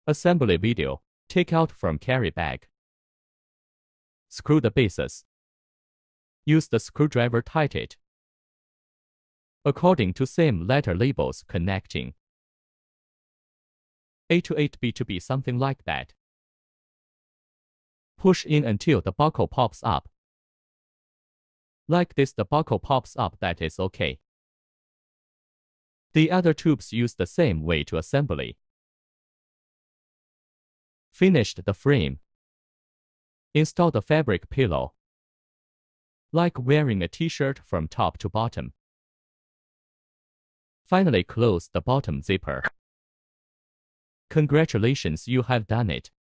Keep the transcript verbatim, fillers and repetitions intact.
Assembly video. Take out from carry bag. Screw the bases. Use the screwdriver tight it. According to same letter labels connecting. A to eight, B to B, something like that. Push in until the buckle pops up. Like this, the buckle pops up, that is okay. The other tubes use the same way to assembly. Finished the frame. Install the fabric pillow. Like wearing a t-shirt from top to bottom. Finally close the bottom zipper. Congratulations, you have done it.